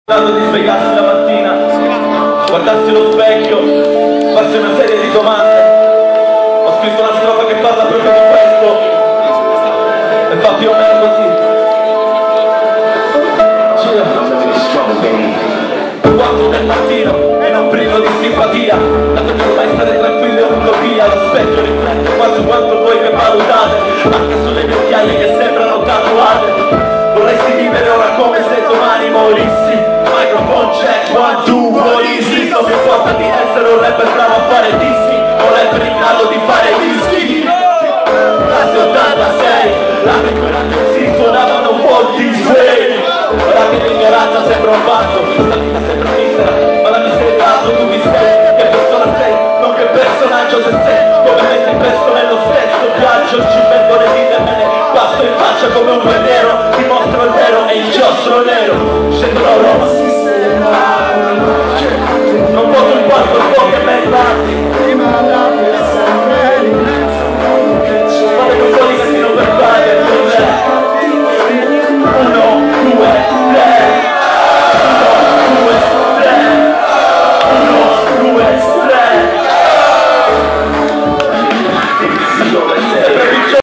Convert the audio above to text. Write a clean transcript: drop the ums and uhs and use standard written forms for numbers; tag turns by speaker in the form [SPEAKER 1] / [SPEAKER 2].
[SPEAKER 1] Di svegliarsi la mattina, guardarsi allo specchio, farsi una serie di domande. Ho scritto una strofa che parla proprio di questo e fa più o meno così. Quattro del mattino e non privo di simpatia, dato che ormai stare tranquilli è un'utopia. Lo specchio riflette quasi quanto voi che valutate, anche sulle vecchiaie che sembrano tatuate. Vorresti vivere ora come se domani morissi. Microphone check, 1, 2, volissi. Non mi importa di essere un rapper bravo a fare dischi, un rapper in grado di fare dischi. Classe 86, l'anno in cui la si suonavano un po' di sway. Ora che l'ignoranza sembra un fatto, questa vita sembra misera, ma la miseria altro tu mi sei. Che persona sei, non che personaggio se sei. Come me sei perso nello stesso viaggio. Ci perdo le vite, me ne passo in faccia come un guerriero. Ti mostro il vero e il giostro nero. Scendo da Roma